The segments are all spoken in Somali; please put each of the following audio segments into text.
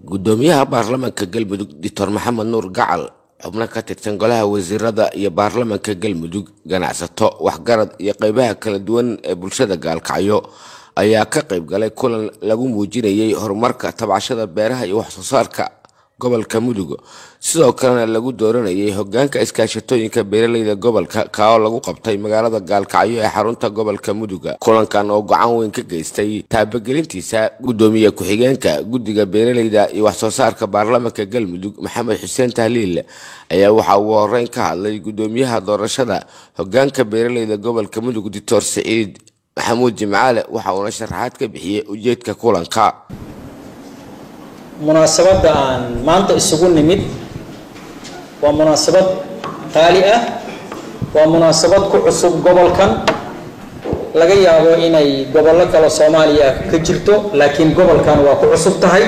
gudoomiyaha baarlamaanka galmudug Dr. Maxamed Nuur Gacal xubno ka tirsan golaha wasiirada iyo baarlamaanka galmudug ganacsato waxgarad iyo qaybaha kala duwan ee bulshada gaalkacyo ayaa ka qayb galay kulan lagu muujinayay horumarka tabcashada beeraha iyo wax soo saarka gobolka mudug sidoo kalena lagu dooranayay hoggaanka iskaashatooyinka beeralayda gobolka ka lagu qabtay magaalada gaalkacyo ee xarunta gobolka mudug kulankan oo gacan weyn ka geystay taabagelintiisa gudoomiye ku-xigeenka guddiga beeralayda iyo wax soo saarka baarlamaanka galmudug Maxamed Xuseen Tahliil ayaa waxa uu horeyn ka hadlay gudoomiyaha doorashada hoggaanka beeralayda gobolka mudug Dr. Saciid Maxamuud Jimcaale waxa uu sharaxaad ka bixiyay ujeedka kulanka مناسبة ما أنت السجون نمد ومناسبة تالية ومناسبة كعصب قبل كان لقي أبو إني قبل لك على صوماليا كجرتو لكن قبل كان وكعصب تهاي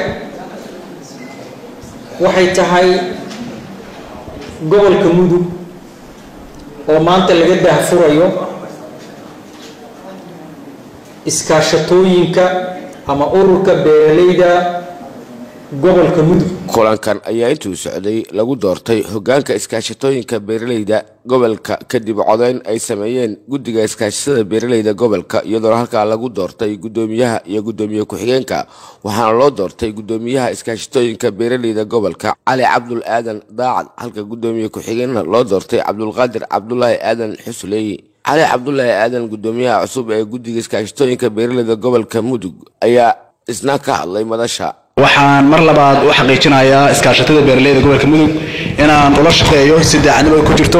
وحي تهاي قبل كمودو وما أنت اللي قدها فريو إسكاشتوينك أما أورك بيرليدا gobolka mudug kulankan ayaa intuu socday lagu doortay hoggaanka iskaashatooyinka beeralayda gobolka kadib codeyn ay sameeyeen guddiga iskaashatada beeralayda gobolka iyadoo halka lagu doortay gudoomiyaha iyo gudoomiye ku-xigeenka waxaana loo doortay gudoomiyaha iskaashatooyinka beeralayda gobolka Cali Cabdul Aadan Daacad halka gudoomiye ku-xigeenna loo doortay Cabdulqaadir Cabdullaahi Aadan Xusley Cali Cabdullaahi Aadan gudoomiyaha cusub ee guddiga iskaashatooyinka beeralayda gobolka mudug ayaa isna ka hadlay madasha waxaan mar labaad u xaqiijinayaa iskaashatada beeralayda gobolka mudug inaan ula shaqeeyo si daacadnimo ku jirto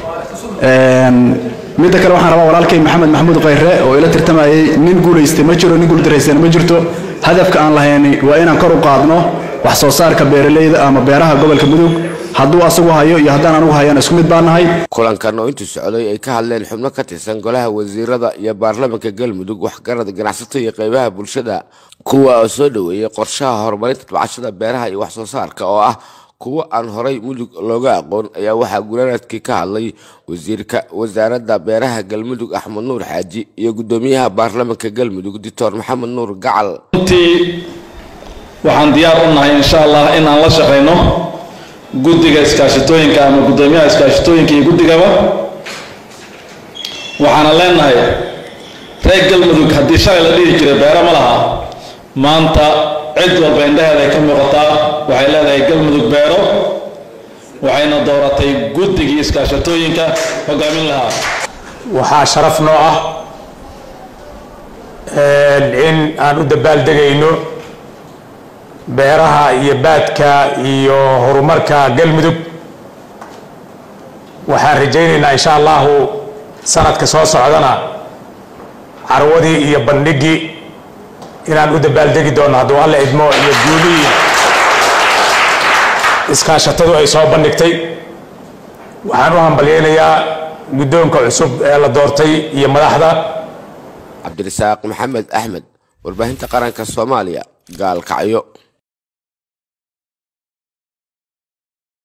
mid kale waxaan rabaa walaalkay Maxamed Maxamuud Qayre oo ila tirtamayay nin guuleystay ma jiro nin guul dareysay ma jirto hadafka aan lahayn waa inaan kor u qaadno wax soo saarka beeralayda ama beeraha gobolka mudug hadduu asagu hayo iyo haddaan anigu hayana isku mid baan nahay kulankan oo intuu socday ay ka hadleen xubno ka tirsan golaha wasiirada iyo baarlamaanka galmudug waxgarad ganacsato iyo qaybaha bulshada kuwa soo dhaweeyay qorshaha horumarinta tabcashada beeraha iyo wax soo saarka oo ah kuwa aan horay mudug looga aqoon ayaa waxa guuleedkii ka hadlay wasiirka wasaaradda beeraha galmudug Axmed Nuur Xaaji iyo gudoomiyaha baarlamaanka galmudug Dr. Maxamed Nuur Gacal waxaan diyaar u nahay insha Allah in aan la shaqeyno guddiga iskaashatooyinka ama gudoomiyaha iskaashatooyinka iyo guddigaba waxaan leenahay reer galmudug haddii shalay la dhihi jiray beero ma laha maanta cid walba indhaheeda ay ka muuqataa waxay leedahay galmudug beero waxayna dooratay guddigii iskaashatooyinka hogaamin lahaa waxaa sharaf noo ah in aan u dabaaldegayno beeraha iyo baadka iyo horumarka galmudug waxaan rajaynaynaa insha Allah sanadka soo socdana carwadii iyo bandhigii inaan u dabaaldegi doono hadduu alla idmo iyo guulihii iskaashatadu ay soo bandhigtay waxaan u hambalyaynayaa guddoonka cusub ee la doortay iyo madaxda Cabdirasaaq Maxamed Axmed warbaahinta qaranka Soomaaliya gaalkacyo